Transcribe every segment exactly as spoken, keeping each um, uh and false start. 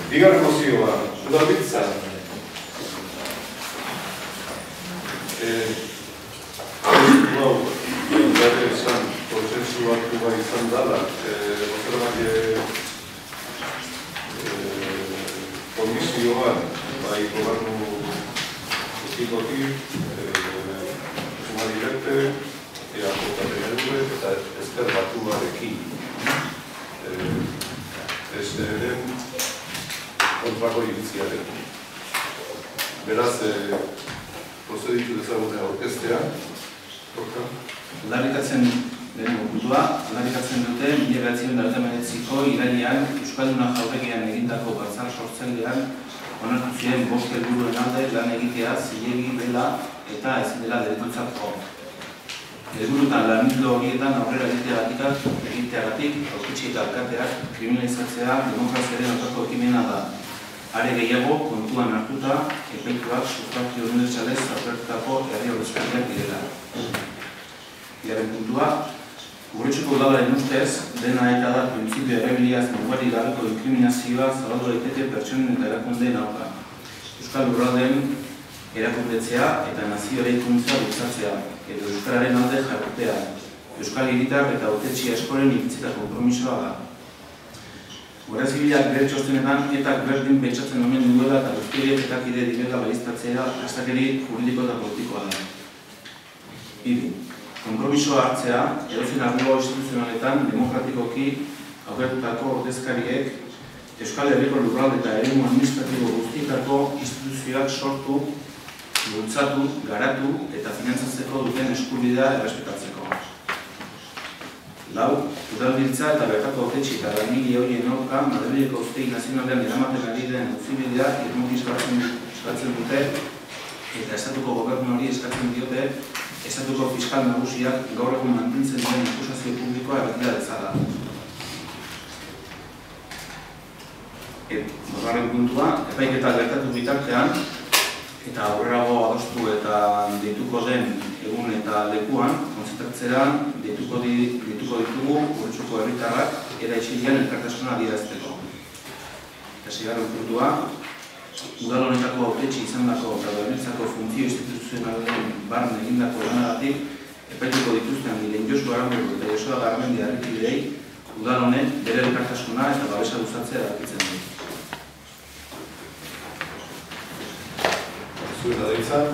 Bigarren mozioa, udalbiltza. Hau, gare esan, konsensu hartu bai izan dala, bozeramaile komisioan, bai gobernu ekikoki, Zumaribete, eako eta P N V eta Ezker Batuarekin. Ez eren kontrako iritziarekin. Beraz, prozeditu dezagoen aurkeztea. Aldarrikatzen den puntua, aldarrikatzen dute mila bederatziehun eta hogeita hemeretziko irailean Euskalduna Jauregian egindako batzar sortzailean onartu ziren bost helburuen alde lan egitea zilegi dela eta ezin dela delitutzat jo. Helburuetan lan ildo horietan aurrera egiteagatik hautetsi eta alkateak kriminalizatzea demokraziaren aurkako ekimena da. Are gehiago, kontuan hartuta, epeituak sufragio unibertsalez aurkeztutako herri ordezkariak direla. Bigarren puntua, Gurutxuko udalaren ustez, dena eta da printzipio errebiliaz mugarik gabeko inkriminazioa zabaldu daiteke pertsonen eta erakundeen aurka. Euskal Lurraldeen erakundetzea eta nazio eraikuntza bultzatzea, edo euskararen alde jarrutea, euskal hiritar eta hautetsi askoren iritzita konpromisoa da. Guardia Zibilak bere txostenetan etak berdin pentsatzen omen duela eta guztiek etakide direla baliztatzea astakeri juridiko eta politikoa da. Hiru. Konpromisoa hartzea, edozein arlo instituzionaletan demokratikoki aukertutako ordezkariek Euskal Herriko lurralde eta eremu administratibo guztietako instituzioak sortu, bultzatu, garatu eta finantzatzeko duten eskubidea errespetatzeko. Lau, udalbiltza eta bertako hautetsi eta langile horien aurka Madrileko Auzitegi Nazionalean eramaten ari den auzibidea irmoki eskatzen dute eta estatuko gobernu hori eskatzen diote estatuko fiskal nagusiak gaur egun mantentzen duen akusazio publikoa erretira dezala. Bosgarren puntua, epaiketa gertatu bitartean eta aurrerago adostu eta deituko den egun eta lekuan konzentratzera deituko ditugu Gurutxuko herritarrak era isilian elkartasuna adierazteko. Eta seigarren puntua, udal honetako hautetsi izandako eta udalbiltzako funtzio instituzionalen barne egindako lanagatik epaituko dituzten diren Josu Aramburu eta Joseba Garmendi harrikidei udal honek bere elkartasuna eta babesa luzatzea erabakitzen du. Zure da ditzan.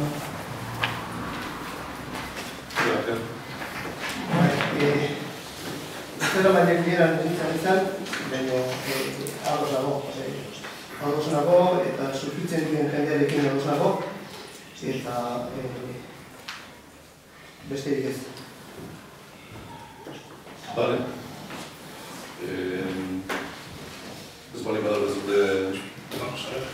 Zero baina gieran ditzan izan, baina ados nago. Ados nago eta sufritzen duen jendearekin ados nago eta besterik ez. Vale. Ez bali badar bezute... Vamos a ver.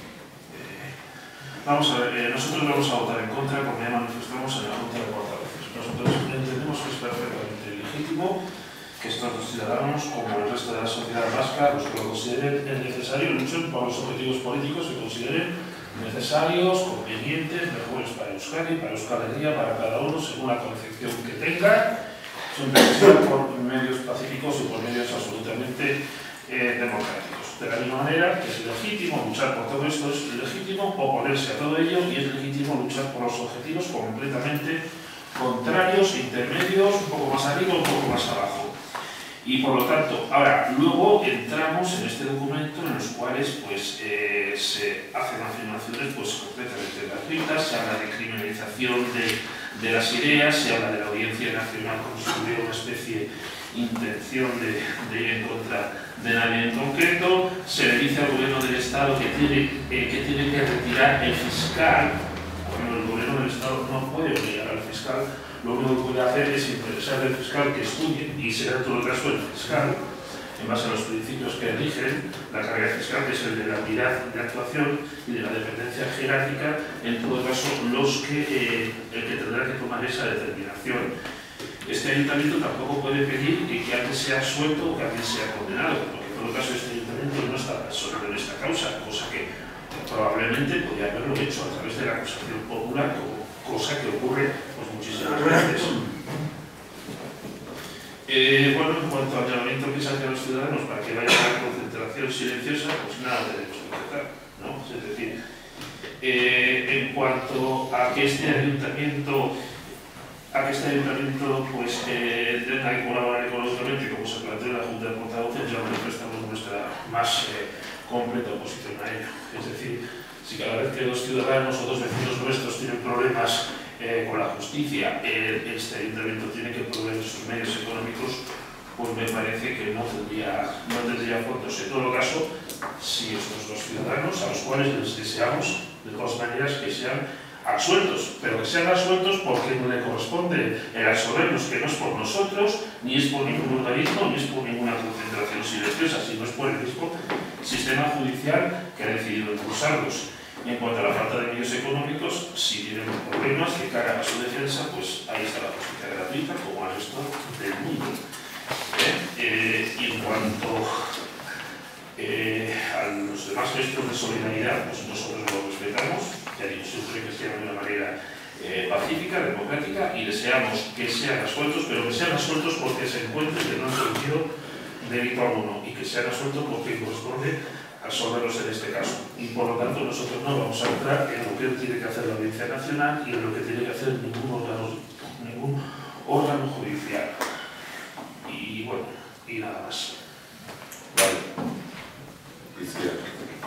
Vamos a ver, eh, nosotros vamos a votar en contra porque ya manifestamos en la Junta de Portavoces. Nosotros entendemos que es perfectamente legítimo que estos ciudadanos, como el resto de la sociedad vasca, los que lo consideren necesarios, luchen por los objetivos políticos que consideren necesarios, convenientes, mejores para Euskadi, para Euskal Herria, para cada uno, según la concepción que tenga, siempre que sea por medios pacíficos y por medios absolutamente eh, democráticos. De la misma manera que es legítimo luchar por todo esto, es legítimo oponerse a todo ello y es legítimo luchar por los objetivos completamente contrarios, intermedios, un poco más arriba, un poco más abajo. Y por lo tanto, ahora, luego entramos en este documento en los cuales pues, eh, se hacen afirmaciones pues, completamente gratuitas, se habla de criminalización de, de las ideas, se habla de la Audiencia Nacional como si hubiera una especie de intención de, de ir en contra de nadie en concreto, se le dice al gobierno del Estado que tiene, eh, que, tiene que retirar el fiscal, cuando el gobierno del Estado no puede obligar al fiscal. Lo único que puede hacer es interesar al fiscal que estudie, y será en todo caso el fiscal, en base a los principios que rigen la carrera fiscal, que es el de la unidad de actuación y de la dependencia jerárquica, en todo caso los que, eh, el que tendrá que tomar esa determinación. Este ayuntamiento tampoco puede pedir que, que alguien sea suelto o que alguien sea condenado, porque en todo caso este ayuntamiento no está resolviendo esta causa, cosa que probablemente podría haberlo hecho a través de la acusación popular, cosa que ocurre pues, muchísimas veces. Eh, bueno, en cuanto al llamamiento que se hace a los ciudadanos para que vayan a la concentración silenciosa, pues nada debemos empezar, ¿no? Es decir, eh, en cuanto a que este ayuntamiento, a que este ayuntamiento pues, eh, tenga que colaborar económicamente, como se planteó en la Junta de Portavoces, ya manifestamos nuestra más eh, completa oposición a ello. Es decir, si cada vez que los ciudadanos o dos vecinos nuestros tienen problemas Eh, con la justicia, eh, este ayuntamiento tiene que proveer sus medios económicos, pues me parece que no tendría, no tendría fondos. En todo caso, si estos dos ciudadanos, a los cuales les deseamos de todas maneras que sean absueltos, pero que sean absueltos porque no le corresponde el absolverlos, que no es por nosotros, ni es por ningún organismo, ni es por ninguna concentración silenciosa, sino es por el mismo sistema judicial que ha decidido impulsarlos. En cuanto a la falta de medios económicos, si tienen problemas que cargan a su defensa, pues ahí está la justicia gratuita, como al resto del mundo. ¿Eh? Eh, y en cuanto eh, a los demás gestos de solidaridad, pues nosotros los respetamos, ya digo, siempre que sean de una manera eh, pacífica, democrática, y deseamos que sean absueltos, pero que sean absueltos porque se encuentren que no han cometido delito alguno, y que sean absueltos porque corresponde absolverlos en este caso. Y por lo tanto nosotros no vamos a entrar en lo que tiene que hacer la Audiencia Nacional y en lo que tiene que hacer ningún órgano, ningún órgano judicial. Y bueno, y nada más. Vale. Izquierda.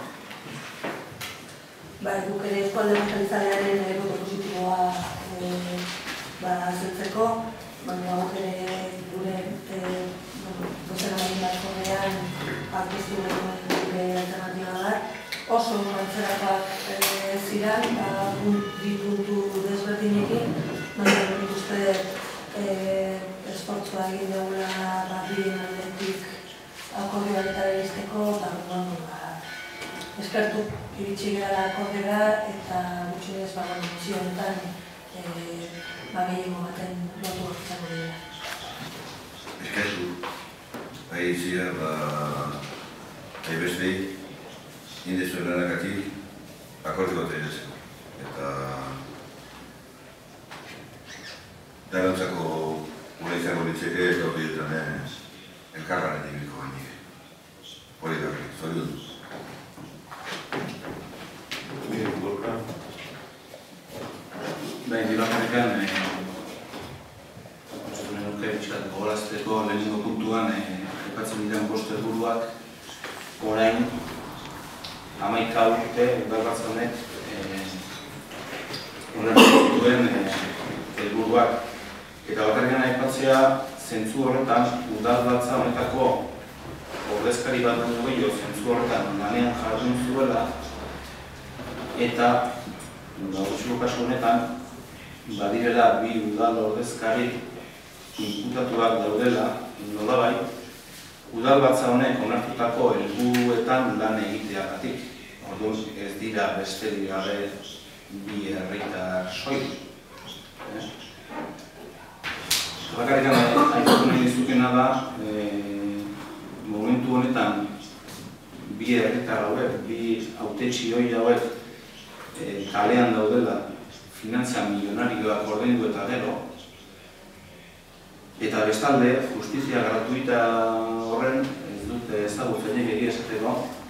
Bai, guk ere eskualde jeltzalearen boto positiboa azaltzeko, baina guk ere gure bozera batzordean aurkeztu gure alternatiba bat. Oso antzerakoak ziren, bi puntu desberdinekin, baina nik uste esfortzua egin dugula bien aldetik akordioetara iristeko, eta eskertu iritsi gara akordiora eta gutxienez misio honetan gehiengo baten lotu izango dira. Eskertu, bai zira, bai bestei, indezuen lanakatik akordio bat egiteko. Eta darantzako gure izango ditzeke eta hori dutane elkarraren ibiliko gainik. Hori da, zori dut. Bai, bilakarrekan, gogorazteko lehenengo puntuan aipatzen diren bost helburuak orain hamaika urte udalbatza honek onartu duen helburuak. Eta bakarrean aipatzea zentzu horretan udalbatza honetako ordezkari bat baino gehiago zentzu horretan lanean jardun zuela eta gutxiko kasu honetan badirela bi udal ordezkari inputatuak daudela, nolabait, udalbatza honek onartutako helburuetan lan egiteagatik. Orduan ez dira besterik gabe bi herritar soil. Bakarrik aipatu nahi dizukena da, momentu honetan bi herritar hauek, bi hautetsi hori hauek kalean daudela finantzia milionarioak ordaindu eta gero, eta bestalde, justizia gratuita horren, ez dute ezagutzenek egia esateko,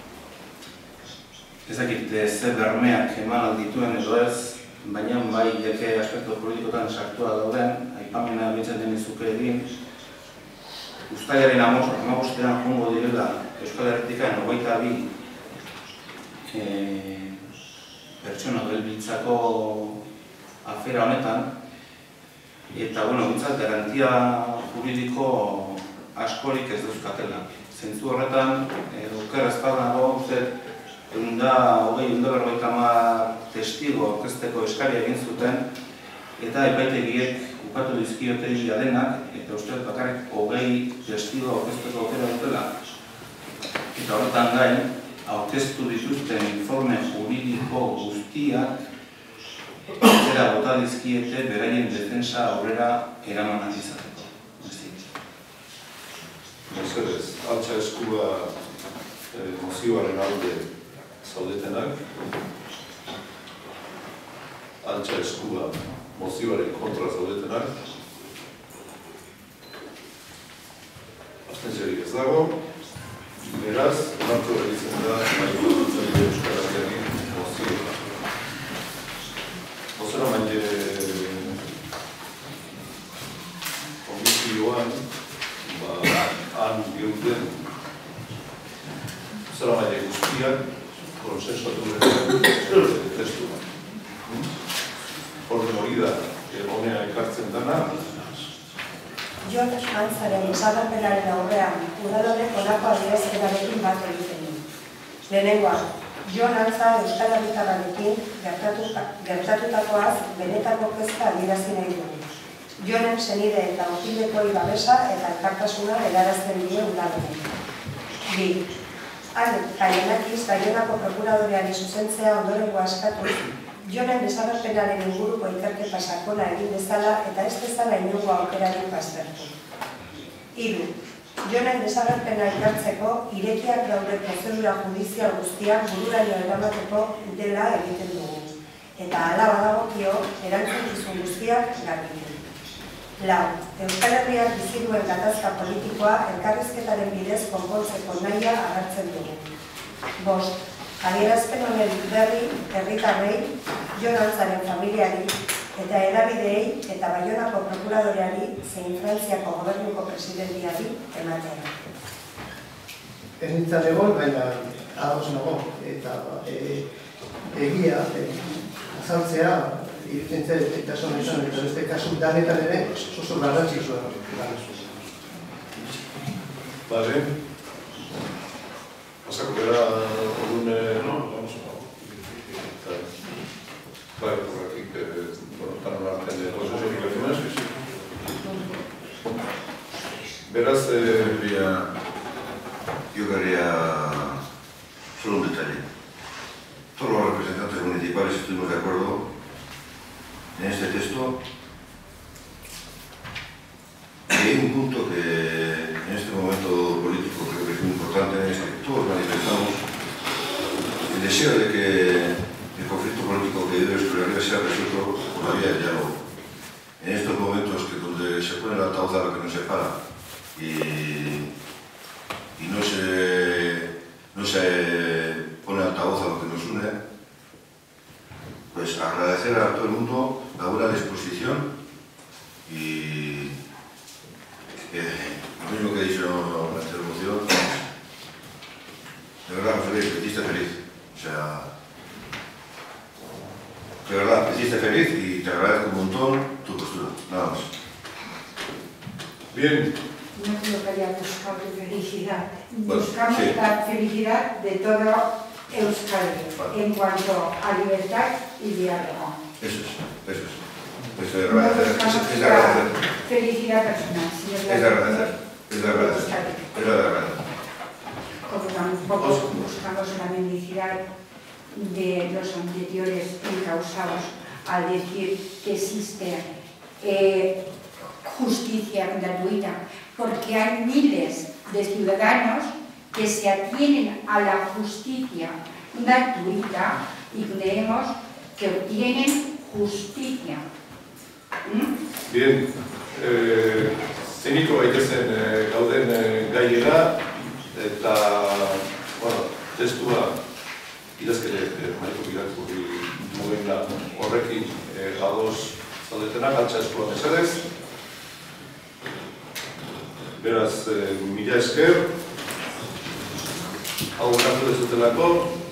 ez dakit zer bermeak eman aldituen edo ez, baina bai jake aspektu politikotan sartua dauden, aipamena bintzen denizuke egin, uztailaren hamabostean joango direla Euskal Herritikan hogeita bi pertsona gelbiltzako afera honetan, eta, bueno, bintzat, garantia juridiko askorik ez duzkatela. Zentzu horretan, oker ezpadago, uste, egun da, hogei, egun da berrogeita hamar testigo aurkezteko eskaria egin zuten, eta epaitegiek ukatu dizkiote dira denak, eta uste bakarrik hogei testigo aurkezteko aukera dutela. Eta horretan gain, aurkeztu dituzten informe juridiko guztiak zera bota dizkiete beraien defensa aurrera eraman izateko. Mesedez, altxa eskua mozioaren alde zaudetenak, altxa eskua mozioaren kontra zaudetenak, dago, beraz, onartu egiten da Mahaiko Euskal Herriari mozioa. Bozeramaile komisioan, han geuden bozeramaile guztiak konsensuatu duten testua. Orden hori da, honea ekartzen dena. Jon Antzaren desagerpenaren aurrean, udalorek honako adierazpenarekin bat egiten du. Lehenengoa, Jon Antza Euskal Herritarrarekin gertatutakoaz benetako kezka adierazi nahi dugu. Jonen senide eta okidekoei babesa eta elkartasuna helarazten die udalorek. Bi, han Kaienakiz Baionako prokuradoreari zuzentzea ondorengoa eskatuz, Jonen desagerpenaren inguruko ikerketa sakona egin dezala eta ez dezala inongo aukerarik baztertu. Hiru, Jonen desagerpena ikertzeko irekiak daude prozedura judizial guztiak bururaino eramateko dela egiten dugu. Eta hala badagokio erantzukizun guztiak garbitu. Lau, Euskal Herriak bizi duen gatazka politikoa elkarrizketaren bidez konpontzeko nahia agertzen dugu. Bost, adierazpen honen berri herritarrei, Jon Antzaren familiari eta hedabideei eta Baionako prokuradoreari zein Frantziako gobernuko presidenteari ematea. Ez nintzen egon, baina ados nago, eta egia azaltzea iruditzen eta sonetan eta beste kasu danetan ere oso garrantzitsua da. Vale. Pasako gara orduan, no, vamos a... Vale, por aquí, que, bueno, tan onartzen de todas esas indicaciones. Beraz, eh... yo quería solo un detalle. Todos los representantes municipales estuvimos de acuerdo en este texto. Y hay un punto que en este momento político creo que es muy importante, es que todos manifestamos el deseo de que el conflicto político que vive Euskal Herria sea resuelto por la vía del diálogo. En estos momentos que donde se pone el altavoz a lo que nos separa y, y no, se, no se pone el altavoz a lo que nos une, pues agradecer a todo el mundo la buena disposición y eh, lo mismo que he dicho en la intervención, de verdad, feliz, me hiciste feliz. O sea, de verdad, me hiciste feliz y te agradezco un montón tu postura. Nada más. Bien. No creo que haya buscado felicidad. Bueno, Buscamos sí. la felicidad de todo Euskadi Vale. en cuanto a libertad y diálogo. Eso es, eso es. Eso es No agradecer, buscamos es, es la agradecer. felicidad personal, sino Es la de agradecer, es de agradecer. Euskadi. Es de agradecer. Como tampoco buscamos la mendicidad de los anteriores encausados al decir que existe eh, justicia gratuita, porque hay miles de ciudadanos que se atienen a la justicia gratuita y creemos que obtienen justicia. ¿Mm? Bien. Eh, Zeniko gaitezen eh, gauden eh, gaiera, eta, bueno, testua idazkere eh, Mahaiko irakurri duen da horrekin eh, ados zaudetenak, altxa eskua mesedez. Beraz, eh, mila esker, hau onartu dezutelako,